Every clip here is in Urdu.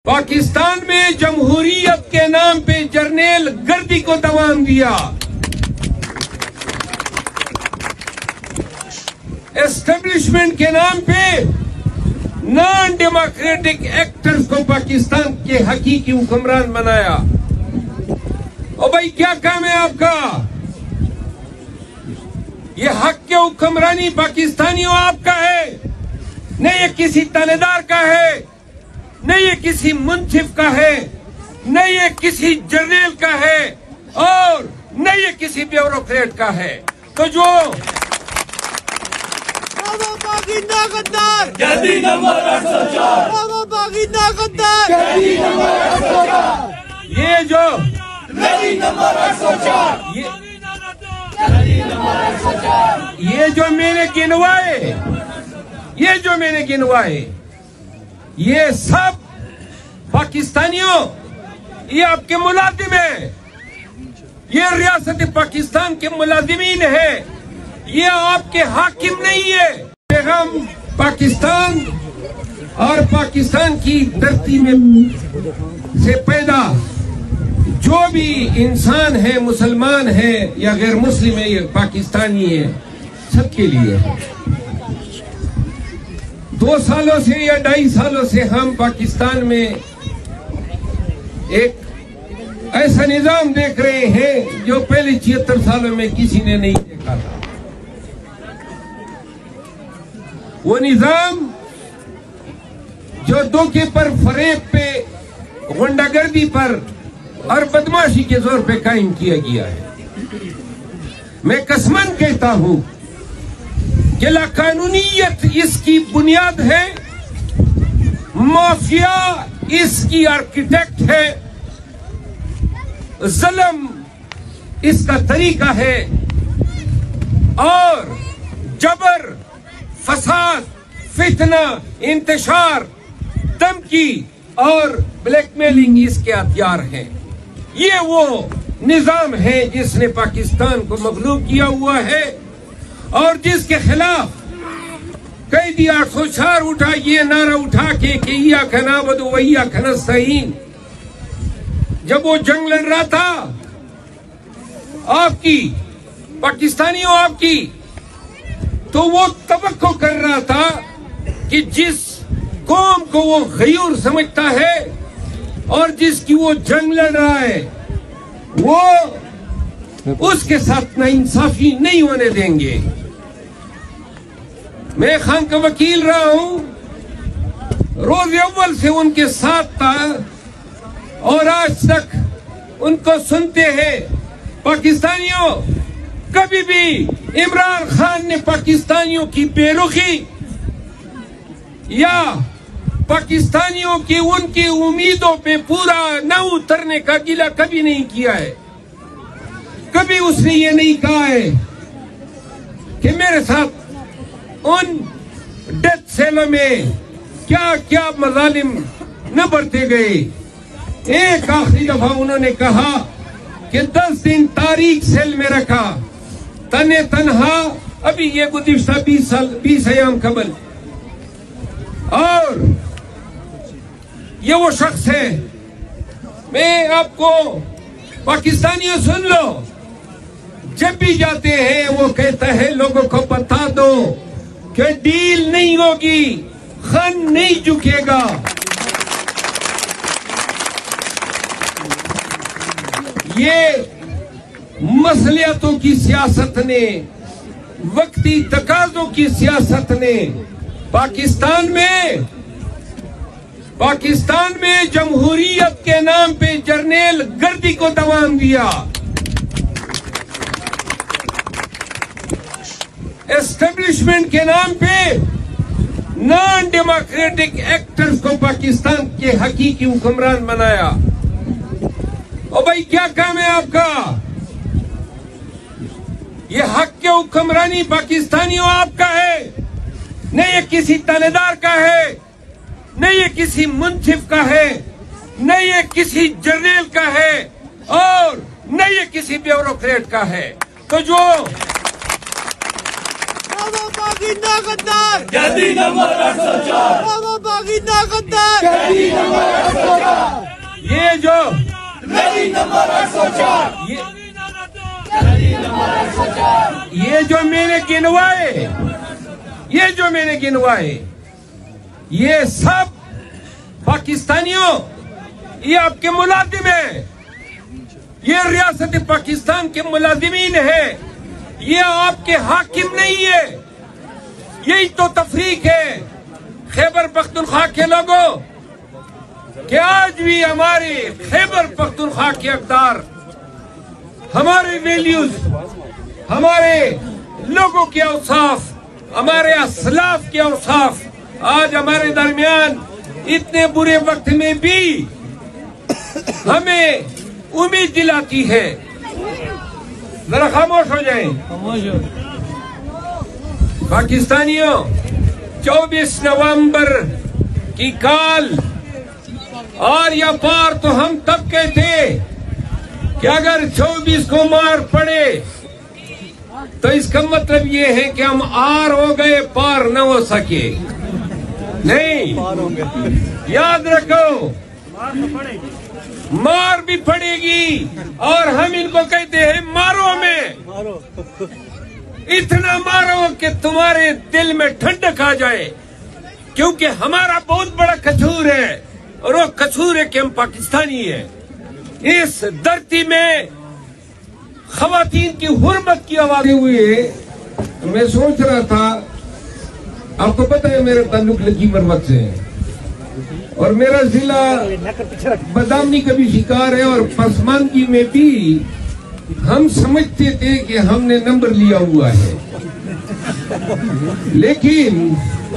پاکستان میں جمہوریت کے نام پہ جرنیل گردی کو دوام دیا، اسٹیبلشمنٹ کے نام پہ نان ڈیموکریٹک ایکٹرز کو پاکستان کے حقیقی حکمران بنایا۔ او بھائی کیا کام ہے آپ کا؟ یہ حق کے حکمرانی پاکستانیوں آپ کا ہے، نہ یہ کسی تانے دار کا ہے، نہ یہ کسی منصف کا ہے، نہ یہ کسی جرنیل کا ہے، اور نہ یہ کسی بیوروکریٹ کا ہے۔ تو جو یہ جو میں نے گنوائے یہ سب پاکستانیوں، یہ آپ کے ملازم ہیں، یہ ریاست پاکستان کے ملازمین ہیں، یہ آپ کے حاکم نہیں ہے۔ پیغام پاکستان اور پاکستان کی دھرتی میں سے پیدا جو بھی انسان ہے، مسلمان ہے یا غیر مسلم ہے، یہ پاکستانی ہے، سب کے لیے 2 سالوں سے یا 2.5 سالوں سے ہم پاکستان میں ایک ایسا نظام دیکھ رہے ہیں جو پہلے 76 سالوں میں کسی نے نہیں دیکھا تھا۔ وہ نظام جو دھوکے پر، فریب پہ، غنڈہ گردی پر اور بدماشی کے زور پہ قائم کیا گیا ہے۔ میں قسماً کہتا ہوں کہ لاقانونیت اس کی بنیاد ہے، مافیا اس کی آرکیٹیکٹ ہے، ظلم اس کا طریقہ ہے، اور جبر، فساد، فتنہ، انتشار، دھمکی اور بلیک میلنگ اس کے ہتھیار ہیں۔ یہ وہ نظام ہے جس نے پاکستان کو مغلوب کیا ہوا ہے اور جس کے خلاف قیدی 804 اٹھا، یہ نعرہ اٹھا کے کہ ایاک نعبد و ایاک نستعین، جب وہ جنگ لڑ رہا تھا آپ کی، پاکستانیوں آپ کی، تو وہ توقع کر رہا تھا کہ جس قوم کو وہ غیور سمجھتا ہے اور جس کی وہ جنگ لڑ رہا ہے، وہ اس کے ساتھ ناانصافی نہیں ہونے دیں گے۔ میں خان کا وکیل رہا ہوں، روز اول سے ان کے ساتھ تھا اور آج تک ان کو سنتے ہیں۔ پاکستانیوں، کبھی بھی عمران خان نے پاکستانیوں کی بے رخی یا پاکستانیوں کی ان کی امیدوں پہ پورا نہ اترنے کا گلہ کبھی نہیں کیا ہے۔ کبھی اس نے یہ نہیں کہا ہے کہ میرے ساتھ ان ڈیتھ سیلوں میں کیا کیا مظالم نہ بڑھتے گئے۔ ایک آخری دفعہ انہوں نے کہا کہ 10 دن تاریخ سیل میں رکھا، تنہا، ابھی یہ گزشتہ 20 ایام قبل، اور یہ وہ شخص ہے۔ میں آپ کو پاکستانیوں سن لو، جب بھی جاتے ہیں وہ کہتا ہے لوگوں کو بتا دو کہ ڈیل نہیں ہوگی، خان نہیں جھکے گا۔ یہ مصلحتوں کی سیاست نے، وقتی تقاضوں کی سیاست نے پاکستان میں جمہوریت کے نام پہ جرنیل گردی کو دوام دیا، اسٹیبلشمنٹ کے نام پہ نان ڈیموکریٹک ایکٹرز کو پاکستان کے حقیقی حکمران بنایا۔ او بھائی کیا کام ہے آپ کا؟ یہ حق کے حکمرانی پاکستانیوں آپ کا ہے، نہ یہ کسی تانے دار کا ہے، نہ یہ کسی منصف کا ہے، نہ یہ کسی جرنیل کا ہے، اور نہ یہ کسی بیوروکریٹ کا ہے۔ تو جو جدید نمبر 804 یہ جو میں نے گنوائے یہ سب پاکستانیوں یہ آپ کے ملازم ہیں، یہ ریاست پاکستان کے ملازمین ہیں، یہ آپ کے حاکم نہیں ہے۔ یہی تو تفریق ہے خیبر پختونخوا کے لوگوں کہ آج بھی ہمارے خیبر پختونخوا کے اقدار، ہمارے ویلیوز، ہمارے لوگوں کے اوصاف، ہمارے اسلاف کے اوصاف آج ہمارے درمیان اتنے برے وقت میں بھی ہمیں امید دلاتی ہے۔ ذرا خاموش ہو جائیں پاکستانیوں۔ 24 نومبر کی کال اور یا پار تو ہم تب کہتے کہ اگر 24 کو مار پڑے تو اس کا مطلب یہ ہے کہ ہم آر ہو گئے، پار نہ ہو سکے۔ نہیں، یاد رکھو مار بھی پڑے گی، اور ہم ان کو کہتے ہیں مارو ہمیں، اتنا مارو کہ تمہارے دل میں ٹھنڈک آ جائے، کیونکہ ہمارا بہت بڑا قصور ہے، اور وہ قصور ہے کہ ہم پاکستانی ہیں۔ اس دھرتی میں خواتین کی حرمت کی آوازیں ہوئی ہے۔ میں سوچ رہا تھا، آپ کو پتہ ہے میرا تعلق لکی مرمت سے ہے، اور میرا ضلع بدامنی کا بھی شکار ہے، اور پسماندگی میں بھی ہم سمجھتے تھے کہ ہم نے نمبر لیا ہوا ہے، لیکن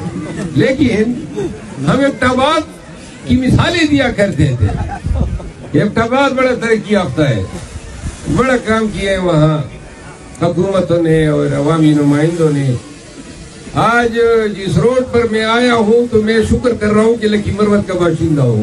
ہم ابتاباد کی مثالیں دیا کرتے تھے کہ ابتاباد بڑا ترقی یافتہ ہے، بڑا کام کیا ہے وہاں حکومتوں نے اور عوامی نمائندوں نے۔ آج جس روڈ پر میں آیا ہوں تو میں شکر کر رہا ہوں کہ لکی مروت کا باشندہ ہوں۔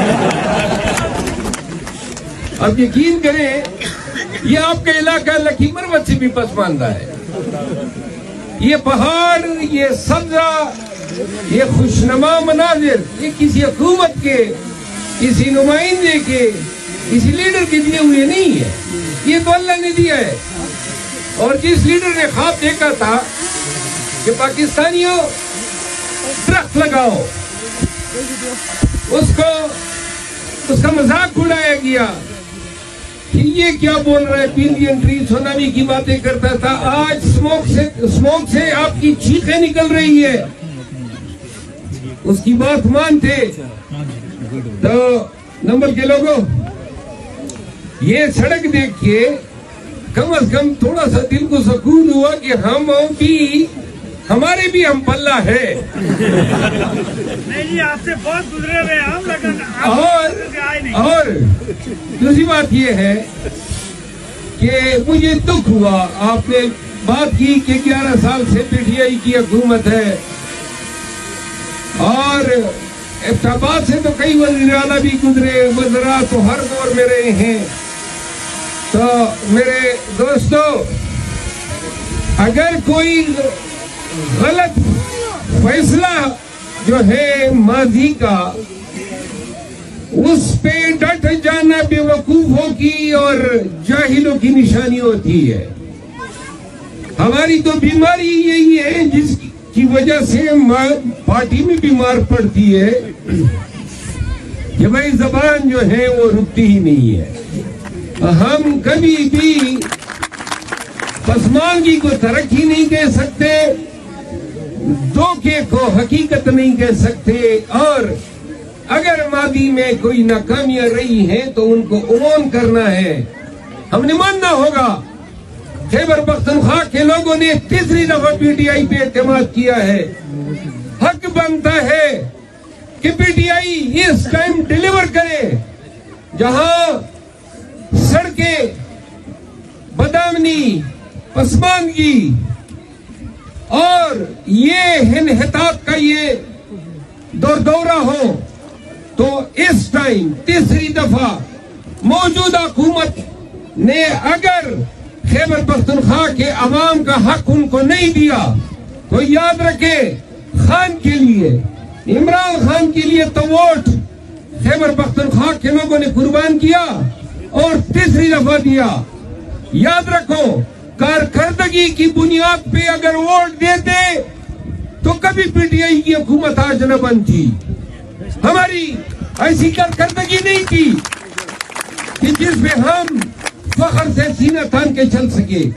اب یقین کریں یہ آپ کا علاقہ لکی مروت سے بھی پسماندہ ہے۔ یہ پہاڑ، یہ سبزہ، یہ خوشنما مناظر یہ کسی حکومت کے، کسی نمائندے کے، کسی لیڈر کے دیے ہوئے نہیں ہے، یہ تو اللہ نے دیا ہے۔ اور جس لیڈر نے خواب دیکھا تھا کہ پاکستانیوں درخت لگاؤ، اس کا مذاق اڑایا گیا کہ یہ کیا بول رہا ہے، بلین ٹری سونامی کی باتیں کرتا تھا، آج سموک سے آپ کی چیخیں نکل رہی ہے۔ اس کی بات مانتے تو نمبر کے لوگوں یہ سڑک دیکھ کے کم از کم تھوڑا سا دل کو سکون ہوا کہ ہمارے بھی ہم پلہ ہے۔ نہیں جی، آپ سے بہت گزرے ہوئے ہم، اور دوسری بات یہ ہے کہ مجھے دکھ ہوا، آپ نے بات کی کہ 11 سال سے پی ٹی آئی کی حکومت ہے، اور ابتاباد سے تو کئی وزیر اعلیٰ بھی گزرے، وزراء تو ہر دور میں رہے ہیں۔ تو میرے دوستو، اگر کوئی غلط فیصلہ جو ہے ماضی کا، اس پہ ڈٹ جانا بے وقوفوں کی اور جاہلوں کی نشانی ہوتی ہے۔ ہماری تو بیماری یہی ہے جس کی وجہ سے پارٹی میں بیمار پڑتی ہے کہ بھائی زبان جو ہے وہ رکتی ہی نہیں ہے۔ ہم کبھی بھی پسماندگی کو ترقی نہیں کہہ سکتے، دھوکے کو حقیقت نہیں کہہ سکتے، اور اگر ماضی میں کوئی ناکامیاں رہی ہیں تو ان کو اون کرنا ہے، ہم نے ماننا ہوگا۔ خیبر پختونخوا کے لوگوں نے تیسری دفعہ پی ٹی آئی پہ اعتماد کیا ہے، حق بنتا ہے کہ پی ٹی آئی اس ٹائم ڈیلیور کرے جہاں سڑکیں، بدامنی، پسماندگی اور یہ انحطاط کا یہ دورہ ہو، تو اس ٹائم تیسری دفعہ موجودہ حکومت نے اگر خیبر پختونخوا کے عوام کا حق ان کو نہیں دیا تو یاد رکھے، خان کے لیے، عمران خان کے لیے تو ووٹ خیبر پختونخوا کے لوگوں نے قربان کیا، اور تیسری دفعہ دیا. یاد رکھو کارکردگی کی بنیاد پہ اگر ووٹ دیتے تو کبھی پی ٹی آئی کی حکومت آج نہ بنتی. ہماری ایسی کارکردگی نہیں تھی کہ جس میں ہم فخر سے سینہ تان کے چل سکے.